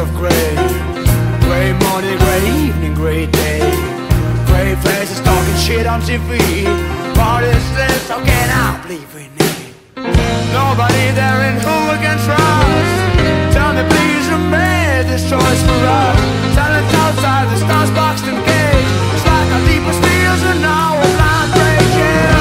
of grey. Grey morning, grey evening, grey day. Grey faces talking shit on TV. Parties lists talking out, believe in it. Nobody there in who we can trust. Tell me please who made this choice for us. Silence outside the stars boxed and caged. It's like our deepest fears are now a blind breaking.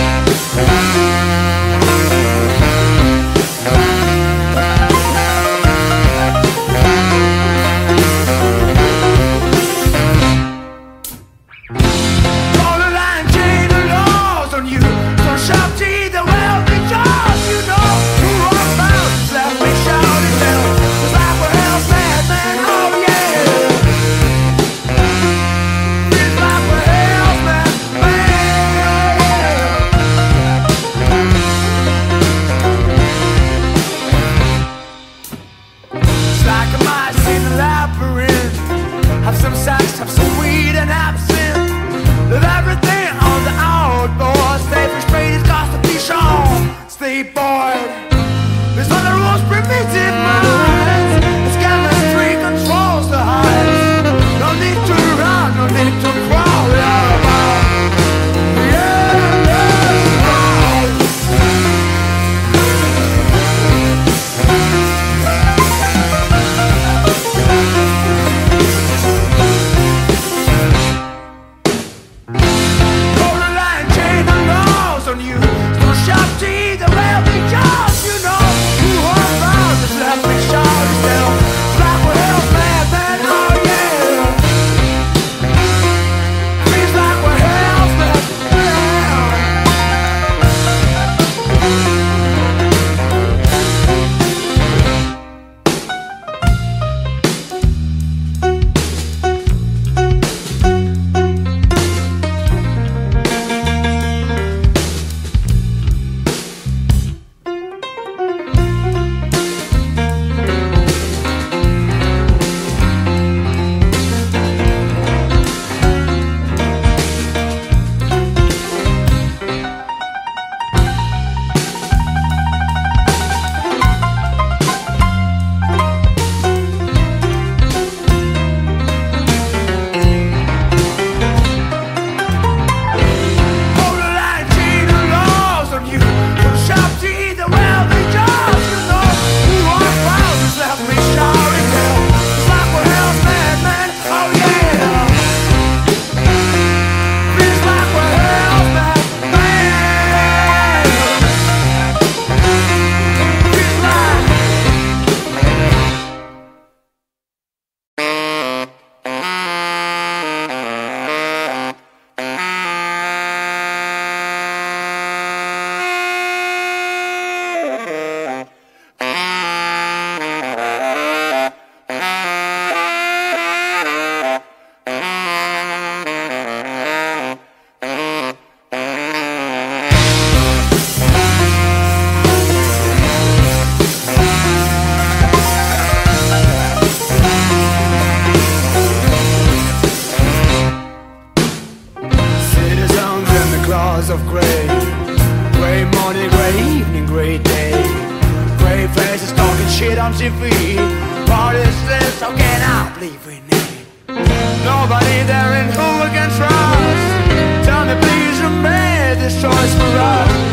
Of grey, grey morning, grey evening, grey day. Grey faces talking shit on TV. Parties lists talking out, believe in it. Nobody there in who we can trust. Tell me please who made this choice for us.